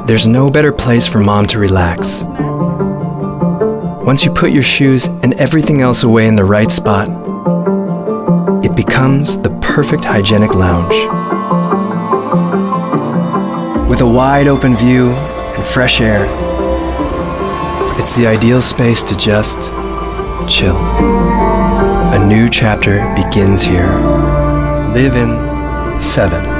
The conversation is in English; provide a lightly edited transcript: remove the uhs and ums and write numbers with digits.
There's no better place for mom to relax. Once you put your shoes and everything else away in the right spot, it becomes the perfect hygienic lounge. With a wide open view and fresh air, it's the ideal space to just chill. A new chapter begins here. Live in 7.